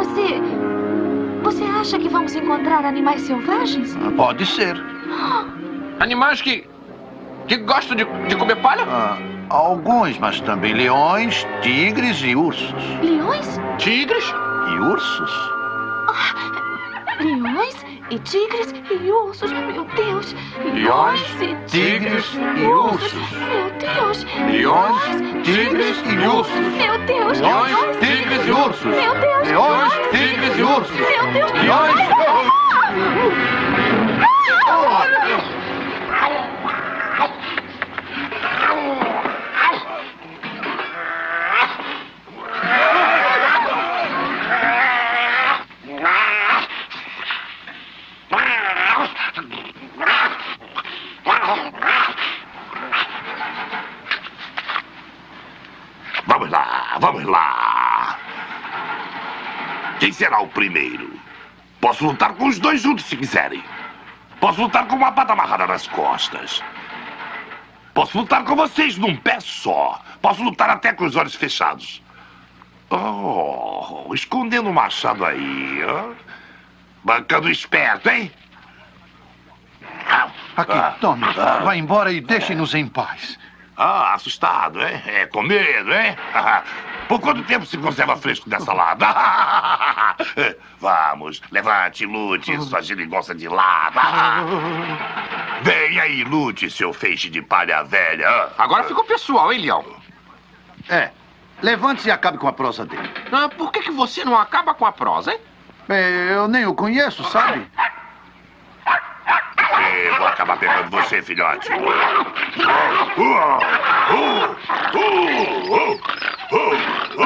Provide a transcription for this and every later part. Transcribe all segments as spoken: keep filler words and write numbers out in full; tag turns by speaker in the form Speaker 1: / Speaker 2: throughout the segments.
Speaker 1: Você... Você acha que vamos encontrar animais selvagens?
Speaker 2: Pode ser.
Speaker 3: Animais que... que gostam de, de comer palha?
Speaker 2: Ah, alguns, mas também leões, tigres e ursos.
Speaker 1: Leões?
Speaker 3: Tigres?
Speaker 2: E ursos?
Speaker 1: Leões e tigres e ursos. Meu Deus.
Speaker 3: Leões,
Speaker 1: e
Speaker 2: tigres e ursos.
Speaker 1: Meu Deus.
Speaker 2: Leões, tigres e ursos.
Speaker 1: Meu Deus.
Speaker 2: Leões, tigres e ursos.
Speaker 1: Meu Deus.
Speaker 2: Leões, tigres e ursos.
Speaker 1: Meu Deus.
Speaker 2: Leões.
Speaker 4: Vamos lá, vamos lá. Quem será o primeiro? Posso lutar com os dois juntos se quiserem. Posso lutar com uma pata amarrada nas costas. Posso lutar com vocês num pé só. Posso lutar até com os olhos fechados. Oh, escondendo o machado aí. Ó. Bancando esperto, hein?
Speaker 2: Aqui,
Speaker 4: Ah.
Speaker 2: tome. Vá embora e deixe-nos em paz.
Speaker 4: Ah, assustado, hein? É, com medo, hein? Por quanto tempo se conserva fresco dessa lata? Vamos, levante, lute, sua girigonça de lado. Vem aí, lute, seu feixe de palha velha.
Speaker 3: Agora ficou pessoal, hein, Leão?
Speaker 2: É. Levante-se e acabe com a prosa dele.
Speaker 3: Ah, por que, que você não acaba com a prosa, hein?
Speaker 2: É, eu nem o conheço, sabe?
Speaker 4: Eu vou acabar pegando você, filhote. Uh, uh, uh, uh, uh,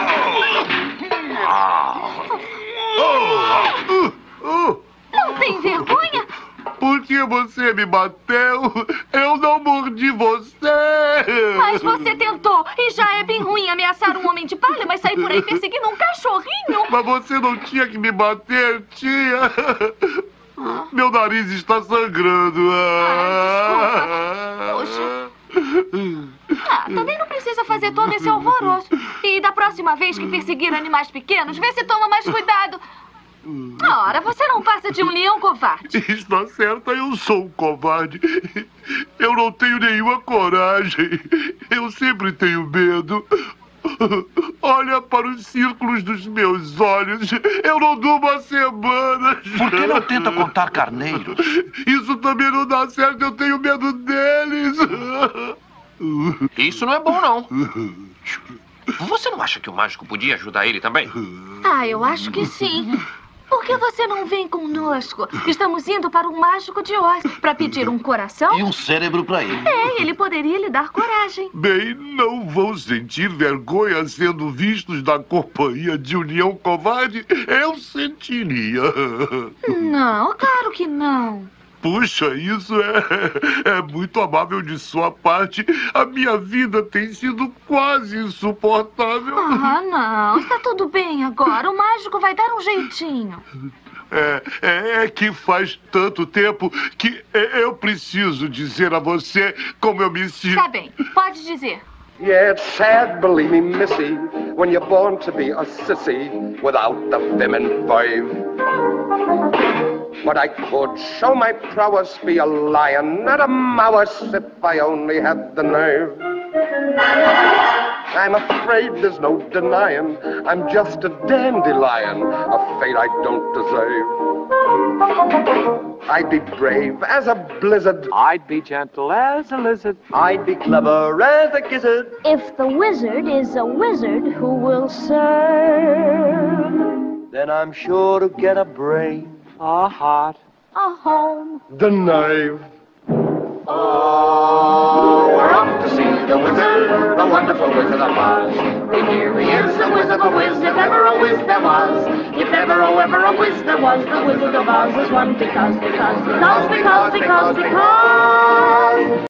Speaker 4: uh, uh.
Speaker 1: Não tem vergonha?
Speaker 4: Porque você me bateu, eu não mordi você.
Speaker 1: Mas você tentou. E já é bem ruim ameaçar um homem de palha, mas sair por aí perseguindo um cachorrinho.
Speaker 4: Mas você não tinha que me bater, tia. Meu nariz está sangrando.
Speaker 1: Ah, desculpa. Ah, também não precisa fazer todo esse alvoroço. E da próxima vez que perseguir animais pequenos, vê se toma mais cuidado. Ora, você não passa de um leão covarde.
Speaker 4: Está certa, eu sou um covarde. Eu não tenho nenhuma coragem. Eu sempre tenho medo. Olha para os círculos dos meus olhos. Eu não durmo há semanas.
Speaker 2: Por que não tenta contar carneiros?
Speaker 4: Isso também não dá certo. Eu tenho medo deles.
Speaker 3: Isso não é bom, não. Você não acha que o mágico podia ajudar ele também?
Speaker 1: Ah, eu acho que sim. Por que você não vem conosco? Estamos indo para o Mágico de Oz para pedir um coração.
Speaker 2: E um cérebro para ele.
Speaker 1: É, ele poderia lhe dar coragem.
Speaker 4: Bem, não vão sentir vergonha sendo vistos na companhia de um leão covarde? Eu sentiria.
Speaker 1: Não, claro que não.
Speaker 4: Puxa, isso é, é muito amável de sua parte. A minha vida tem sido quase insuportável.
Speaker 1: Ah, não. Está tudo bem agora. O mágico vai dar um jeitinho.
Speaker 4: É, é, é que faz tanto tempo que eu preciso dizer a você como eu me sinto.
Speaker 1: Está bem. Pode dizer.
Speaker 5: Yeah, it's sad, believe me, missy, when you're born to be a sissy without the vim and vibe. But I could show my prowess, be a lion, not a mouse, if I only had the nerve. I'm afraid there's no denying, I'm just a dandelion, a fate I don't deserve. I'd be brave as a blizzard.
Speaker 6: I'd be gentle as a lizard.
Speaker 5: I'd be clever as a gizzard.
Speaker 7: If the wizard is a wizard who will serve,
Speaker 5: Then I'm sure to get a brain.
Speaker 6: A heart.
Speaker 7: a home.
Speaker 5: The knife. Oh, we're off to see the wizard, the wonderful Wizard of Oz. And here he is, the Wizard of Wiz, if ever a whiz there was. If ever, oh, ever a whiz there was, the Wizard of Oz is one because, because, because, because, because, because.